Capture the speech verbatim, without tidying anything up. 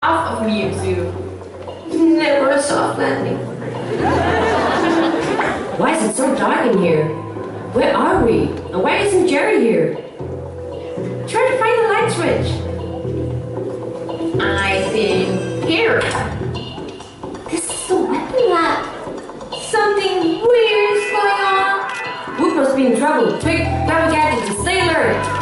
Off of Mewtwo. Never a soft landing. Why is it so dark in here? Where are we? And why isn't Jerry here? Try to find the light switch. I think here. This is the weapon lab. Something weird is going on. Whoop must be in trouble. Quick, grab a gadget and stay alert.